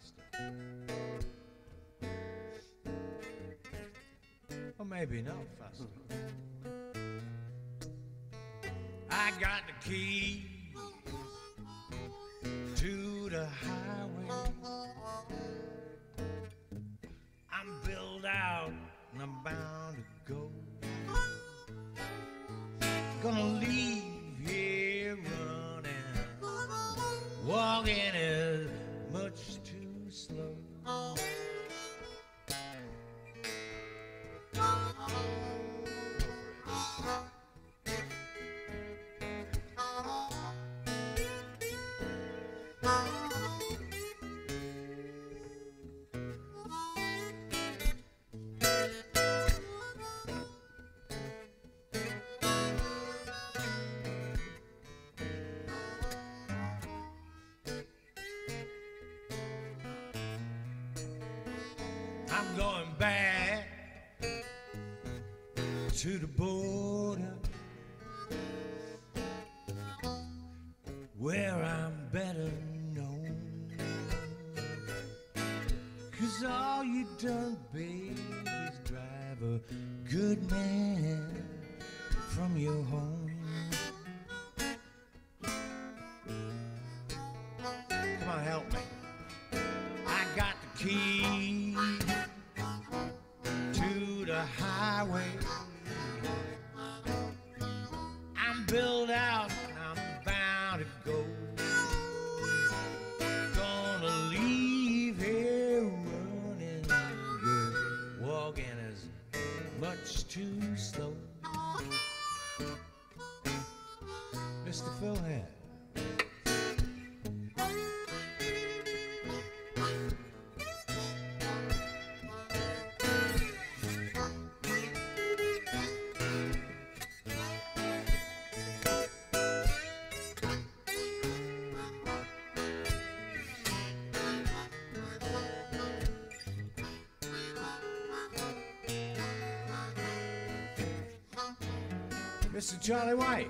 faster. Or maybe not faster. I got the key to the highway. I'm built out and I'm bound to go. Gonna leave here running, walking is much too slow. I'm going back to the border where I'm better known. 'Cause all you done, babe, is drive a good man from your home. Come on, help me. I got the key to the highway. I'm built out and I'm bound to go. Gonna leave here running, good, walking is much too slow. Mr. Phil Head. Mr. Charlie White.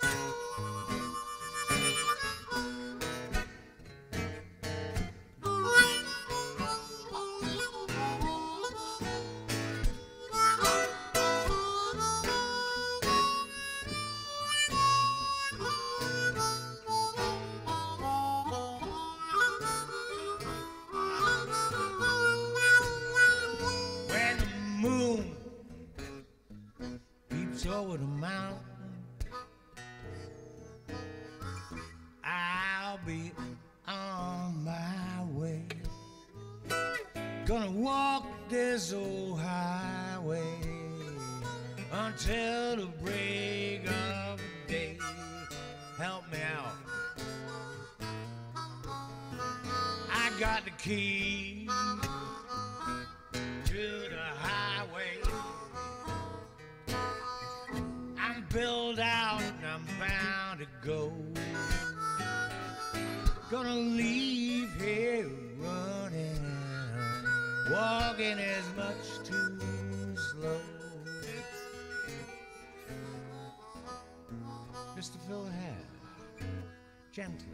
When the moon peeps over the mountain, I'll be on my way. Gonna walk this old highway until the break of day. Help me out. I got the key to the highway. I'm built out and I'm bound to go. Gonna leave here running, walking is much too slow. Mr. Phil Head, gently.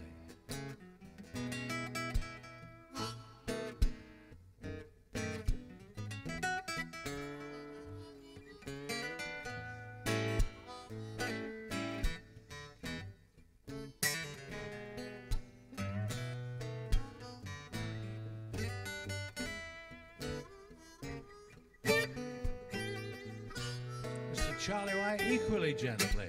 Mr. Charlie White, equally gently.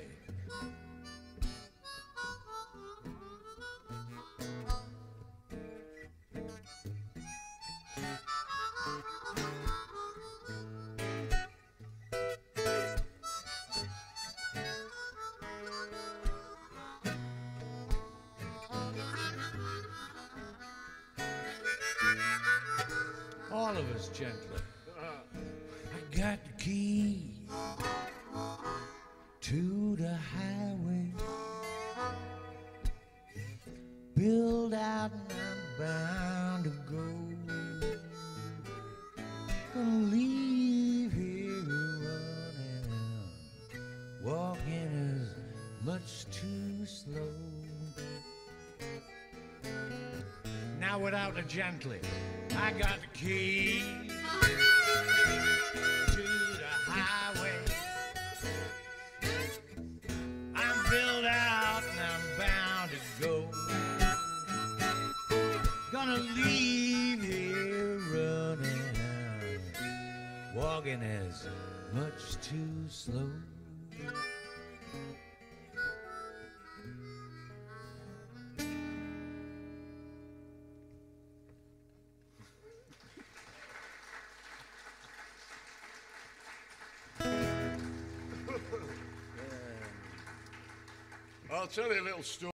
All of us gently. I got the key to the highway, build out and I'm bound to go. Gonna leave here running, walking is much too slow. Now Now without the gently, I got the key to the highway. I'm built out and I'm bound to go. Gonna leave here running, walking as much too slow. I'll tell you a little story.